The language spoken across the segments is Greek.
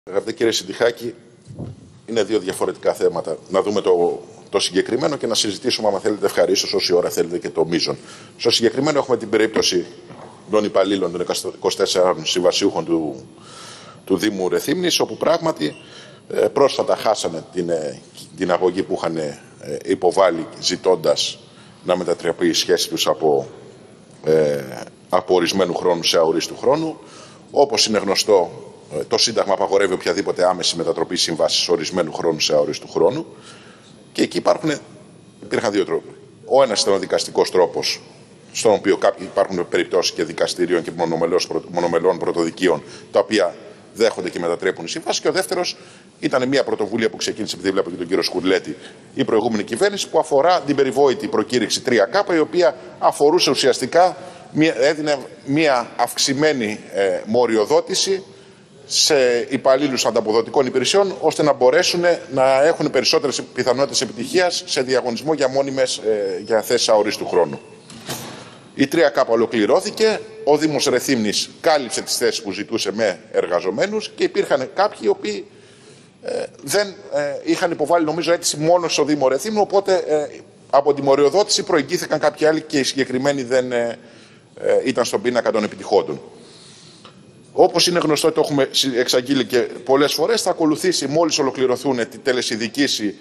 Αγαπητέ κύριε Συντιχάκη, είναι δύο διαφορετικά θέματα. Να δούμε το συγκεκριμένο και να συζητήσουμε, άμα θέλετε, ευχαρίστως όση ώρα θέλετε, και το μείζον. Στο συγκεκριμένο έχουμε την περίπτωση των υπαλλήλων των 24 συμβασιούχων του Δήμου Ρεθύμνης, όπου πράγματι πρόσφατα χάσανε την αγωγή που είχαν υποβάλει, ζητώντας να μετατραπεί η σχέση τους από ορισμένου χρόνου σε αορίστου χρόνου. Όπως είναι γνωστό, το Σύνταγμα απαγορεύει οποιαδήποτε άμεση μετατροπή σύμβασης ορισμένου χρόνου σε αορίστου χρόνου. Και εκεί υπήρχαν δύο τρόποι. Ο ένας ήταν ο δικαστικός τρόπος, στον οποίο υπάρχουν περιπτώσεις και δικαστηρίων και μονομελών πρωτοδικείων, τα οποία δέχονται και μετατρέπουν η σύμβαση. Και ο δεύτερος ήταν μια πρωτοβουλία που ξεκίνησε, επειδή βλέπω και τον κύριο Σκουρλέτη, η προηγούμενη κυβέρνηση, που αφορά την περιβόητη προκήρυξη 3K, η οποία αφορούσε ουσιαστικά, έδινε μια αυξημένη μοριοδότηση σε υπαλλήλους ανταποδοτικών υπηρεσιών, ώστε να μπορέσουν να έχουν περισσότερες πιθανότητες επιτυχίας σε διαγωνισμό για θέσεις αορίστου χρόνου. Η 3K ολοκληρώθηκε, ο Δήμος Ρεθύμνης κάλυψε τις θέσεις που ζητούσε με εργαζομένους και υπήρχαν κάποιοι οι οποίοι δεν είχαν υποβάλει, νομίζω, αίτηση μόνο στο Δήμο Ρεθύμνου, οπότε από τη μοριοδότηση προηγήθηκαν κάποιοι άλλοι και οι συγκεκριμένοι δεν ήταν στον πίνακα των επιτυχόντων. Όπως είναι γνωστό, το έχουμε εξαγγείλει και πολλές φορές, θα ακολουθήσει, μόλις ολοκληρωθούν τη τελεσιδικήση,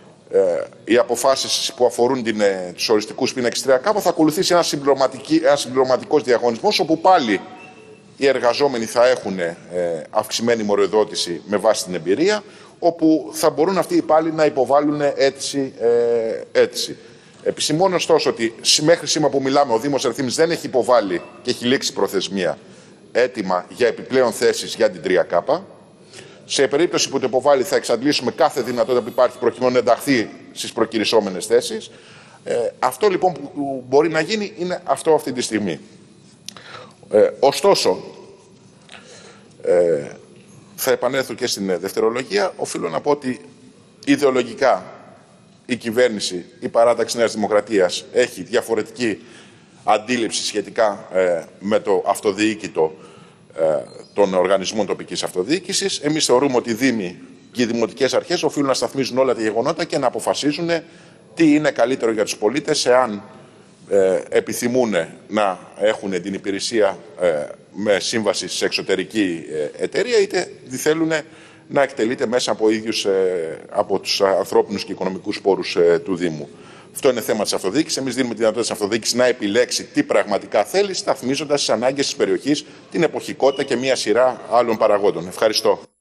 οι αποφάσεις που αφορούν τους οριστικούς πίνακες 3K, θα ακολουθήσει ένας συμπληρωματικός διαγωνισμός, όπου πάλι οι εργαζόμενοι θα έχουν αυξημένη μοριοδότηση με βάση την εμπειρία, όπου θα μπορούν αυτοί οι υπάλληλοι να υποβάλουν αίτηση. Επισημώνω ωστόσο ότι μέχρι σήμερα που μιλάμε, ο Δήμος Ρεθύμνης δεν έχει υποβάλει και έχει λήξει προθεσμία έτοιμα για επιπλέον θέσεις για την 3K. Σε περίπτωση που το υποβάλει, θα εξαντλήσουμε κάθε δυνατότητα που υπάρχει προκειμένου να ενταχθεί στις προκηρυσσόμενες θέσεις. Αυτό λοιπόν που μπορεί να γίνει είναι αυτό αυτή τη στιγμή. Ωστόσο, θα επανέλθω και στην δευτερολογία. Οφείλω να πω ότι ιδεολογικά η κυβέρνηση, η παράταξη Νέας Δημοκρατίας, έχει διαφορετική αντίληψη σχετικά με το αυτοδιοίκητο των οργανισμών τοπικής αυτοδιοίκησης. Εμείς θεωρούμε ότι οι Δήμοι και οι δημοτικές αρχές οφείλουν να σταθμίζουν όλα τα γεγονότα και να αποφασίζουν τι είναι καλύτερο για τους πολίτες, εάν επιθυμούν να έχουν την υπηρεσία με σύμβαση σε εξωτερική εταιρεία, είτε θέλουν να εκτελείται μέσα από τους ανθρώπινους και οικονομικούς πόρους του Δήμου. Αυτό είναι θέμα της αυτοδιοίκησης. Εμείς δίνουμε τη δυνατότητα της αυτοδιοίκησης να επιλέξει τι πραγματικά θέλει, σταθμίζοντας τις ανάγκες της περιοχής, την εποχικότητα και μια σειρά άλλων παραγόντων. Ευχαριστώ.